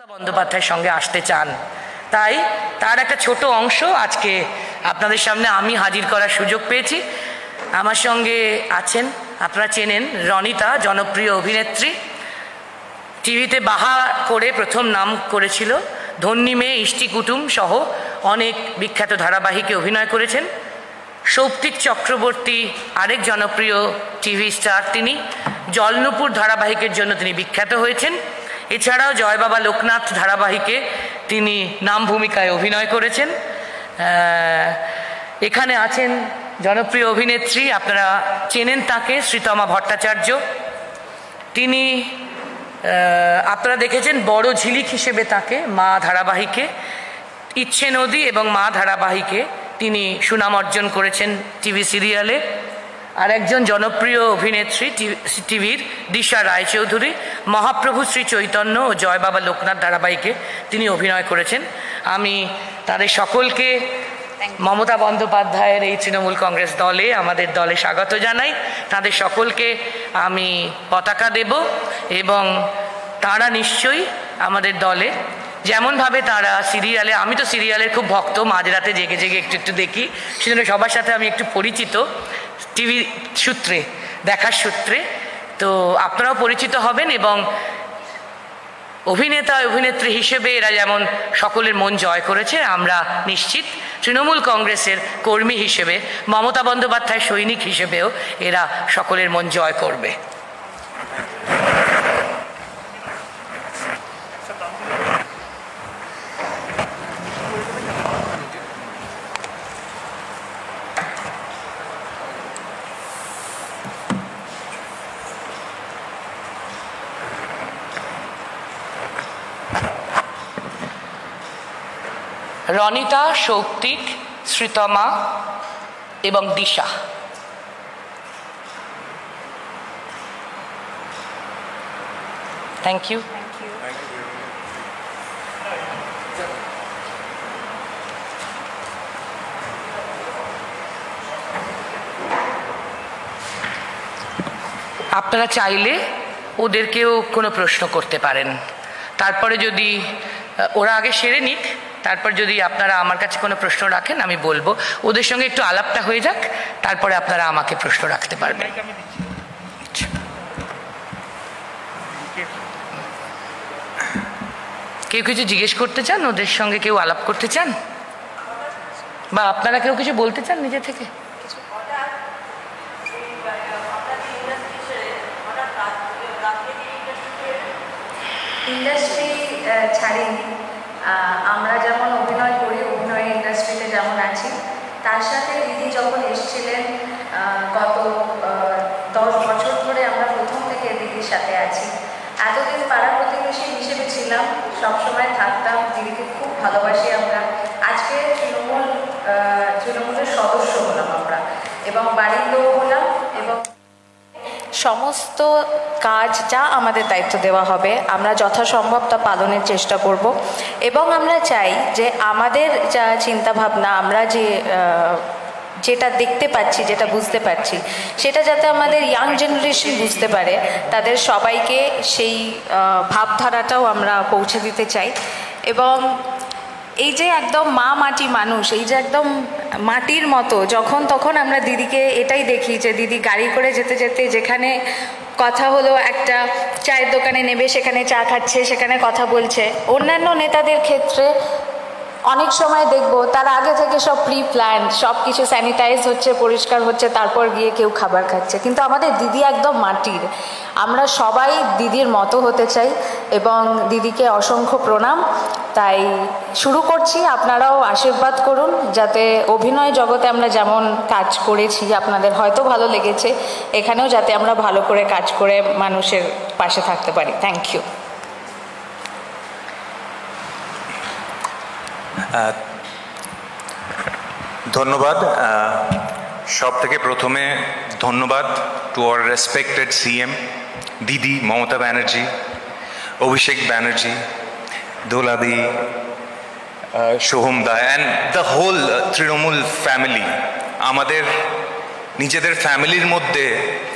বন্দ্যোপাধ্যায়ের সঙ্গে আসতে চান, তাই তার একটা ছোট অংশ আজকে আপনাদের সামনে আমি হাজির করার সুযোগ পেয়েছি। আমার সঙ্গে আছেন, আপনারা চেনেন, রনিতা, জনপ্রিয় অভিনেত্রী, টিভিতে বাহা করে প্রথম নাম করেছিল, ধন্যী মেয়ে, ইষ্টি কুটুম সহ অনেক বিখ্যাত ধারাবাহিকে অভিনয় করেছেন। সৌপ্তিক চক্রবর্তী আরেক জনপ্রিয় টিভি স্টার, তিনি জলনুপুর ধারাবাহিকের জন্য তিনি বিখ্যাত হয়েছেন। এছাড়াও জয় বাবা লোকনাথ ধারাবাহিকে তিনি নাম ভূমিকায় অভিনয় করেছেন। এখানে আছেন জনপ্রিয় অভিনেত্রী, আপনারা চেনেন তাকে, শ্রীতমা ভট্টাচার্য। তিনি আপনারা দেখেছেন বড় ঝিলিক হিসেবে তাকে মা ধারাবাহিকে, ইচ্ছে নদী এবং মা ধারাবাহিকে তিনি সুনাম অর্জন করেছেন টিভি সিরিয়ালে। আর একজন জনপ্রিয় অভিনেত্রী টিভির দিশা রায়চৌধুরী, মহাপ্রভু শ্রী চৈতন্য ও জয় বাবা লোকনাথ ধারাবাহিকে তিনি অভিনয় করেছেন। আমি তাদের সকলকে মমতা বন্দ্যোপাধ্যায়ের এই তৃণমূল কংগ্রেস দলে, আমাদের দলে স্বাগত জানাই। তাদের সকলকে আমি পতাকা দেব এবং তারা নিশ্চয়ই আমাদের দলে যেমনভাবে তারা সিরিয়ালে, আমি তো সিরিয়ালের খুব ভক্ত, মাঝরাতে জেগে জেগে একটু দেখি, সেজন্য সবার সাথে আমি একটু পরিচিত টিভি সূত্রে, দেখার সূত্রে। তো আপনারাও পরিচিত হবেন এবং অভিনেতা অভিনেত্রী হিসেবে এরা যেমন সকলের মন জয় করেছে, আমরা নিশ্চিত তৃণমূল কংগ্রেসের কর্মী হিসেবে, মমতা বন্দ্যোপাধ্যায় সৈনিক হিসেবেও এরা সকলের মন জয় করবে। রনিতা, সৌপ্তিক, শ্রীতমা এবং দিশা। Thank you. আপনারা চাইলে ওদেরকেও কোনো প্রশ্ন করতে পারেন, তারপরে যদি ওরা আগে সেরে নিক, তারপর যদি আপনারা আমার কাছে কোনো প্রশ্ন রাখেন আমি বলবো, ওদের সঙ্গে একটু আলাপটা হয়ে যাক, তারপরে আপনারা আমাকে প্রশ্ন রাখতে পারবেন। কেউ কিছু জিজ্ঞেস করতে চান, ওদের সঙ্গে কেউ আলাপ করতে চান, বা আপনারা কেউ কিছু বলতে চান নিজে থেকে? ইন্ডাস্ট্রি ছাড়িনি, আমরা যেমন অভিনয় করি, অভিনয় ইন্ডাস্ট্রিতে যেমন আছি, তার সাথে দিদি যখন এসেছিলেন গত 10 বছর ধরে আমরা প্রথম থেকে দিদির সাথে আছি। এতদিন পাড়া প্রতিবেশী হিসেবে ছিলাম, সবসময় থাকতাম, দিদিকে খুব ভালোবাসি আমরা। আজকে তৃণমূলের সদস্য হলাম আমরা এবং বাড়ির লোক হলাম, এবং সমস্ত কাজ যা আমাদের দায়িত্ব দেওয়া হবে আমরা যথাসম্ভব তা পালনের চেষ্টা করব। এবং আমরা চাই যে আমাদের যা চিন্তাভাবনা, আমরা যেটা দেখতে পাচ্ছি, যেটা বুঝতে পারছি, সেটা যাতে আমাদের ইয়াং জেনারেশন বুঝতে পারে, তাদের সবাইকে সেই ভাবধারাটাও আমরা পৌঁছে দিতে চাই। এবং এই যে একদম মা মাটি মানুষ, এই যে একদম মাটির মতো, যখন তখন আমরা দিদিকে এটাই দেখি যে দিদি গাড়ি করে যেতে যেতে যেখানে কথা হলো একটা চায়ের দোকানে নেবে, সেখানে চা খাচ্ছে, সেখানে কথা বলছে। অন্যান্য নেতাদের ক্ষেত্রে অনেক সময় দেখব তার আগে থেকে সব প্রি প্ল্যান, সব কিছু স্যানিটাইজ হচ্ছে, পরিষ্কার হচ্ছে, তারপর গিয়ে কেউ খাবার খাচ্ছে। কিন্তু আমাদের দিদি একদম মাটির, আমরা সবাই দিদির মতো হতে চাই এবং দিদিকে অসংখ্য প্রণাম। তাই শুরু করছি, আপনারাও আশীর্বাদ করুন যাতে অভিনয় জগতে আমরা যেমন কাজ করেছি, আপনাদের হয়তো ভালো লেগেছে, এখানেও যাতে আমরা ভালো করে কাজ করে মানুষের পাশে থাকতে পারি। Thank you. ধন্যবাদ। সব থেকে প্রথমে ধন্যবাদ to our respected CM didi Mamata Banerjee, Abhishek Banerjee, দোলাদি, Soham da and the whole Trinamool family, আমাদের নিজেদের ফ্যামিলির মধ্যে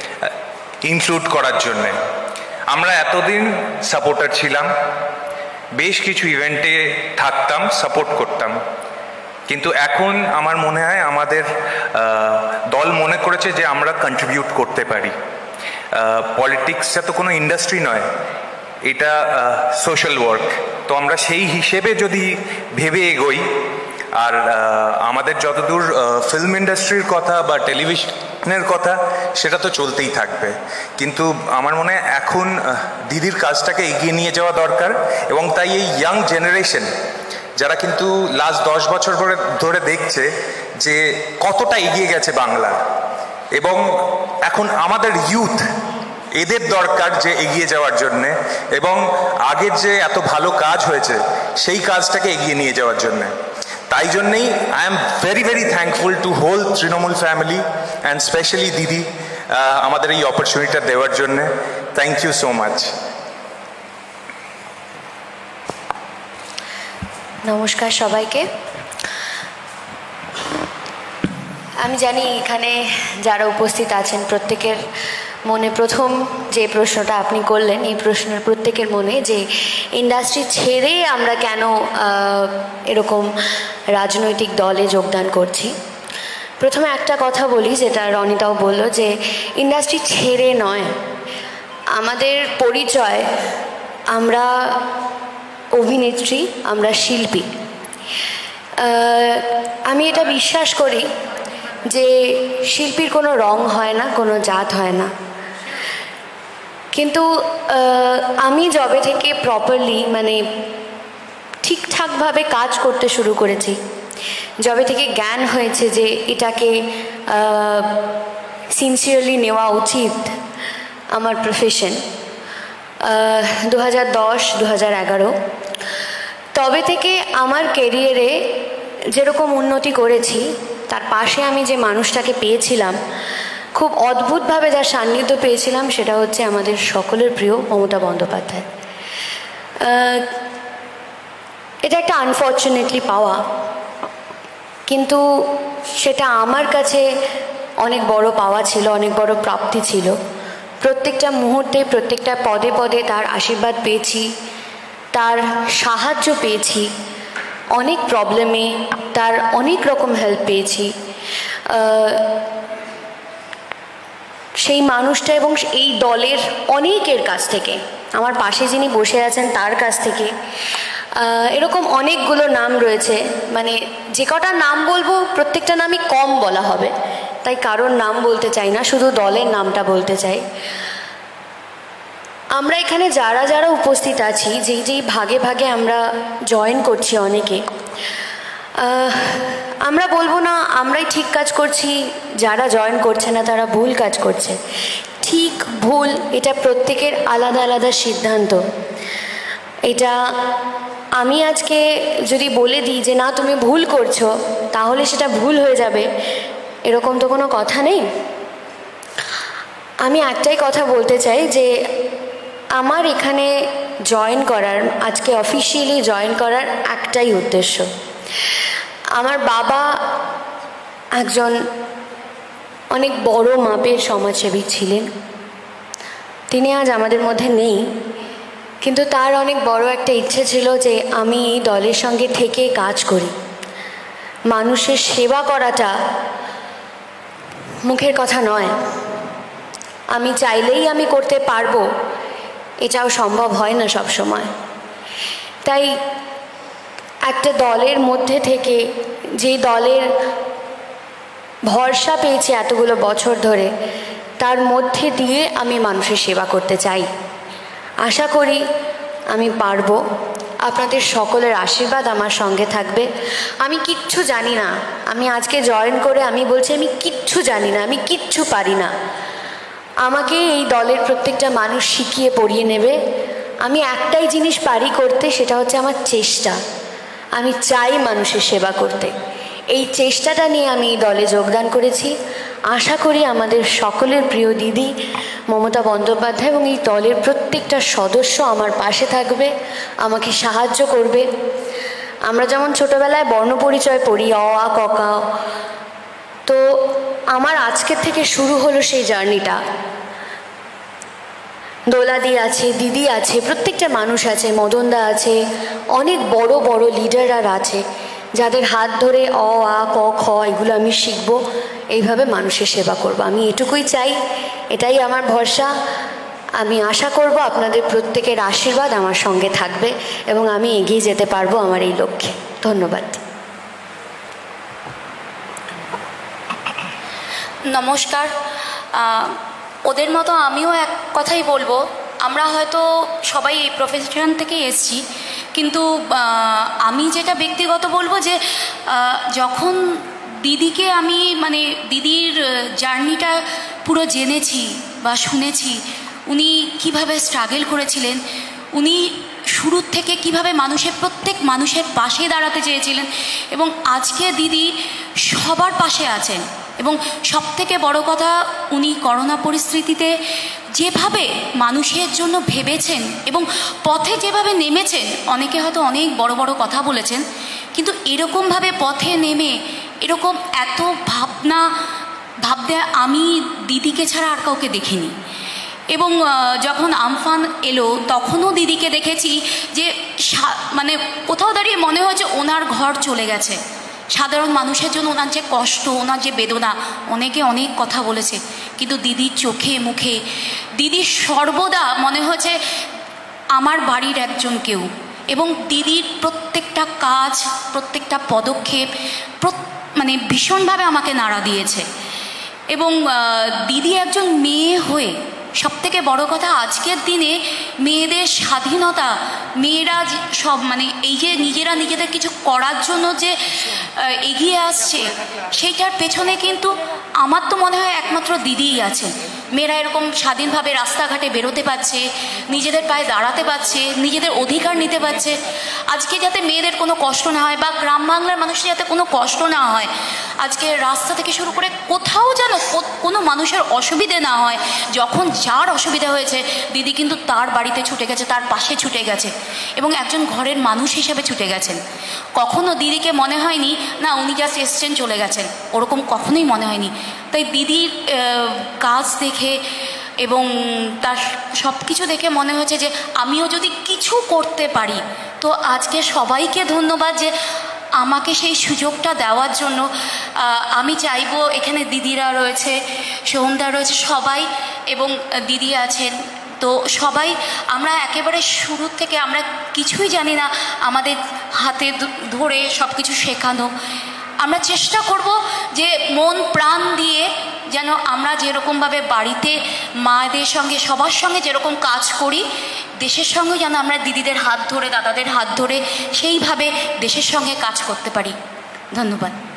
ইনক্লুড করার জন্যে। আমরা এতদিন সাপোর্টার ছিলাম, বেশ কিছু ইভেন্টে থাকতাম, সাপোর্ট করতাম। কিন্তু এখন আমার মনে হয় আমাদের দল মনে করেছে যে আমরা কন্ট্রিবিউট করতে পারি। পলিটিক্সটা তো কোনো ইন্ডাস্ট্রি নয়, এটা সোশ্যাল ওয়ার্ক। তো আমরা সেই হিসেবে যদি ভেবে এগোই, আর আমাদের যতদূর ফিল্ম ইন্ডাস্ট্রির কথা বা টেলিভিশনের কথা সেটা তো চলতেই থাকবে, কিন্তু আমার মনে হয় এখন দিদির কাজটাকে এগিয়ে নিয়ে যাওয়া দরকার। এবং তাই এই ইয়াং জেনারেশন যারা কিন্তু লাস্ট 10 বছর ধরে দেখছে যে কতটা এগিয়ে গেছে বাংলা, এবং এখন আমাদের ইউথ এদের দরকার যে এগিয়ে যাওয়ার জন্যে, এবং আগের যে এত ভালো কাজ হয়েছে সেই কাজটাকে এগিয়ে নিয়ে যাওয়ার জন্যে। তাই জন্যেই I am very very thankful to whole Trinamool family and specially didi আমাদের এই অপরচুনিটিটা দেওয়ার জন্যে। Thank you so much. নমস্কার সবাইকে। আমি জানি এখানে যারা উপস্থিত আছেন প্রত্যেকের মনে প্রথম যে প্রশ্নটা আপনি করলেন, এই প্রশ্নের প্রত্যেকের মনে যে ইন্ডাস্ট্রি ছেড়ে আমরা কেন এরকম রাজনৈতিক দলে যোগদান করছি। প্রথমে একটা কথা বলি, যেটা রনিতাও বলল, যে ইন্ডাস্ট্রি ছেড়ে নয়, আমাদের পরিচয় আমরা অভিনেত্রী, আমরা শিল্পী। আমি এটা বিশ্বাস করি যে শিল্পীর কোনো রং হয় না, কোনো জাত হয় না। কিন্তু আমি যবে থেকে প্রপারলি মানে ঠিকঠাকভাবে কাজ করতে শুরু করেছি, যবে থেকে জ্ঞান হয়েছে যে এটাকে সিনসিয়ারলি নেওয়া উচিত আমার প্রফেশন, 2010-2011 তবে থেকে আমার কেরিয়ারে যেরকম উন্নতি করেছি, তার পাশে আমি যে মানুষটাকে পেয়েছিলাম, খুব অদ্ভুতভাবে যার সান্নিধ্য পেয়েছিলাম, সেটা হচ্ছে আমাদের সকলের প্রিয় মমতা বন্দ্যোপাধ্যায়। এটা একটা আনফর্চুনেটলি পাওয়া, কিন্তু সেটা আমার কাছে অনেক বড় পাওয়া ছিল, অনেক বড় প্রাপ্তি ছিল। প্রত্যেকটা মুহূর্তে, প্রত্যেকটা পদে পদে তার আশীর্বাদ পেয়েছি, তার সাহায্য পেয়েছি, অনেক প্রবলেমে তার অনেক রকম হেল্প পেয়েছি। সেই মানুষটা এবং এই দলের অনেকের কাছ থেকে, আমার পাশে যিনি বসে আছেন তার কাছ থেকে, এরকম অনেকগুলো নাম রয়েছে। মানে যে কটা নাম বলবো প্রত্যেকটা নামই কম বলা হবে, তাই কারোর নাম বলতে চাই না, শুধু দলের নামটা বলতে চাই। আমরা এখানে যারা যারা উপস্থিত আছি, যেই ভাগে ভাগে আমরা জয়েন করছি, অনেকে আমরা বলবো না আমরাই ঠিক কাজ করছি, যারা জয়েন করছে না তারা ভুল কাজ করছে। ঠিক ভুল এটা প্রত্যেকের আলাদা আলাদা সিদ্ধান্ত। এটা আমি আজকে যদি বলে দিই যে না তুমি ভুল করছো, তাহলে সেটা ভুল হয়ে যাবে, এরকম তো কোনো কথা নেই। আমি একটাই কথা বলতে চাই যে আমার এখানে জয়েন করার, আজকে অফিসিয়ালি জয়েন করার একটাই উদ্দেশ্য। আমার বাবা একজন অনেক বড় মাপের সমাজসেবী ছিলেন, তিনি আজ আমাদের মধ্যে নেই, কিন্তু তার অনেক বড় একটা ইচ্ছে ছিল যে আমি এই দলের সঙ্গে থেকে কাজ করি। মানুষের সেবা করাটা মুখের কথা নয়, আমি চাইলেই আমি করতে পারবো এটাও সম্ভব হয় না সব সময়। তাই একটা দলের মধ্যে থেকে, যে দলের ভরসা পেয়েছি এতগুলো বছর ধরে, তার মধ্যে দিয়ে আমি মানুষের সেবা করতে চাই। আশা করি আমি পারবো। আপনাদের সকলের আশীর্বাদ আমার সঙ্গে থাকবে। আমি কিচ্ছু জানি না, আমি আজকে জয়েন করে আমি বলছি আমি কিচ্ছু জানি না, আমি কিচ্ছু পারি না। আমাকে এই দলের প্রত্যেকটা মানুষ শিখিয়ে পড়িয়ে নেবে। আমি একটাই জিনিস পারি করতে, সেটা হচ্ছে আমার চেষ্টা। আমি চাই মানুষের সেবা করতে, এই চেষ্টাটা নিয়ে আমি এই দলে যোগদান করেছি। আশা করি আমাদের সকলের প্রিয় দিদি মমতা বন্দ্যোপাধ্যায় এবং এই দলের প্রত্যেকটা সদস্য আমার পাশে থাকবে, আমাকে সাহায্য করবে। আমরা যেমন ছোটোবেলায় বর্ণপরিচয় পড়ি, অ আ ক খ, তো আমার আজকের থেকে শুরু হলো সেই জার্নিটা। দোলাদি আছে, দিদি আছে, প্রত্যেকটা মানুষ আছে, মদনদা আছে, অনেক বড় বড় লিডাররা আছে, যাদের হাত ধরে অ আ ক খ এগুলো আমি শিখব, এইভাবে মানুষের সেবা করব। আমি এটুকুই চাই, এটাই আমার ভরসা। আমি আশা করব আপনাদের প্রত্যেকের আশীর্বাদ আমার সঙ্গে থাকবে এবং আমি এগিয়ে যেতে পারবো আমার এই লক্ষ্যে। ধন্যবাদ। নমস্কার। ওদের মতো আমিও এক কথাই বলবো, আমরা হয়তো সবাই এই প্রফেশন থেকেই এসেছি, কিন্তু আমি যেটা ব্যক্তিগত বলবো যে যখন দিদিকে আমি মানে দিদির জার্নিটা পুরো জেনেছি বা শুনেছি, উনি কিভাবে স্ট্রাগল করেছিলেন, উনি শুরুর থেকে কিভাবে প্রত্যেক মানুষের পাশে দাঁড়াতে চেয়েছিলেন, এবং আজকে দিদি সবার পাশে আছেন। এবং সবথেকে বড় কথা, উনি করোনা পরিস্থিতিতে যেভাবে মানুষের জন্য ভেবেছেন এবং পথে যেভাবে নেমেছেন, অনেকে হয়তো অনেক বড় বড় কথা বলেছেন, কিন্তু এরকমভাবে পথে নেমে এরকম এত ভাবতে আমি দিদিকে ছাড়া আর কাউকে দেখিনি। এবং যখন আমফান এলো তখনও দিদিকে দেখেছি যে মানে কোথাও দাঁড়িয়ে মনে হয়েছে ওনার ঘর চলে গেছে। সাধারণ মানুষের জন্য ওনার যে কষ্ট, ওনার যে বেদনা, অনেকে অনেক কথা বলেছে, কিন্তু দিদির চোখে মুখে দিদির সর্বদা মনে হয়েছে আমার বাড়ির একজন কেউ। এবং দিদির প্রত্যেকটা কাজ, প্রত্যেকটা পদক্ষেপ মানে ভীষণভাবে আমাকে নাড়া দিয়েছে। এবং দিদি একজন মেয়ে হয়ে, সবথেকে বড় কথা, আজকের দিনে মেয়েদের স্বাধীনতা, মেয়েরা সব মানে এই যে নিজেদের কিছু করার জন্য যে এগিয়ে আসছে, সেইটার পেছনে কিন্তু আমার তো মনে হয় একমাত্র দিদিই আছে। মেয়েরা এরকম স্বাধীনভাবে রাস্তাঘাটে বেরোতে পারছে, নিজেদের পায়ে দাঁড়াতে পারছে, নিজেদের অধিকার নিতে পারছে। আজকে যাতে মেয়েদের কোনো কষ্ট না হয়, বা গ্রাম বাংলার মানুষের যাতে কোনো কষ্ট না হয়, আজকে রাস্তা থেকে শুরু করে কোথাও যেন কোনো মানুষের অসুবিধে না হয়, যখন যার অসুবিধা হয়েছে দিদি কিন্তু তার বাড়িতে ছুটে গেছে, তার পাশে ছুটে গেছে, এবং একজন ঘরের মানুষ হিসেবে ছুটে গেছেন। কখনো দিদিকে মনে হয়নি না উনি জাস্ট এসছেন চলে গেছেন, ওরকম কখনোই মনে হয়নি। তাই দিদির কাজ দেখে এবং তার সব কিছু দেখে মনে হয়েছে যে আমিও যদি কিছু করতে পারি, তো আজকে সবাইকে ধন্যবাদ যে আমাকে সেই সুযোগটা দেওয়ার জন্য। আমি চাইবো এখানে দিদিরা রয়েছে, সোহমদা রয়েছে, সবাই, এবং দিদি আছেন, তো সবাই আমরা একেবারে শুরু থেকে আমরা কিছুই জানি না, আমাদের হাতে ধরে সব কিছু শেখানো। আমরা চেষ্টা করব যে মন প্রাণ দিয়ে যেন আমরা যেরকমভাবে বাড়িতে মায়েদের সঙ্গে সবার সঙ্গে যেরকম কাজ করি, দেশের সঙ্গে যেন আমরা দিদিদের হাত ধরে, দাদাদের হাত ধরে সেইভাবে দেশের সঙ্গে কাজ করতে পারি। ধন্যবাদ।